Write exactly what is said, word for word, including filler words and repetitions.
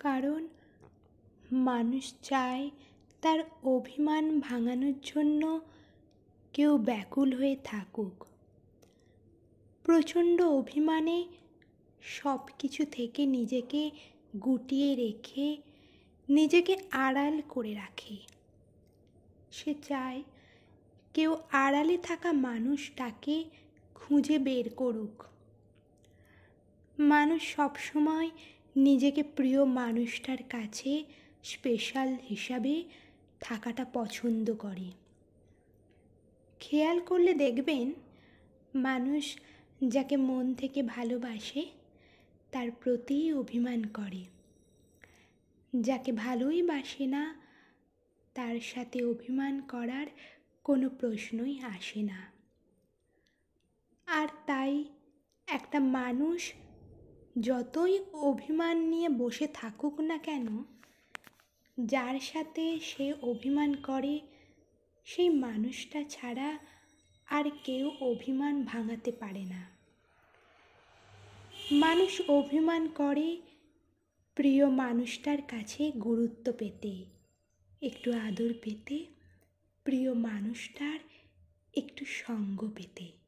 কারণ মানুষ চায় তার অভিমান ভাঙানোর জন্য কেউ ব্যাকুল হয়ে থাকুক। প্রচণ্ড অভিমানে সব কিছু থেকে নিজেকে গুটিয়ে রেখে নিজেকে আড়াল করে রাখে। সে চায় কেউ আড়ালে থাকা মানুষটাকে খুঁজে বের করুক। মানুষ সবসময় নিজেকে প্রিয় মানুষটার কাছে স্পেশাল হিসাবে থাকাটা পছন্দ করে। খেয়াল করলে দেখবেন মানুষ যাকে মন থেকে ভালোবাসে তার প্রতিই অভিমান করে, যাকে ভালোই বাসে না তার সাথে অভিমান করার কোনো প্রশ্নই আসে না। আর তাই একটা মানুষ যতই অভিমান নিয়ে বসে থাকুক না কেন, যার সাথে সে অভিমান করে সেই মানুষটা ছাড়া আর কেউ অভিমান ভাঙাতে পারে না। মানুষ অভিমান করে প্রিয় মানুষটার কাছে গুরুত্ব পেতে, একটু আদর পেতে, প্রিয় মানুষটার একটু সঙ্গ পেতে।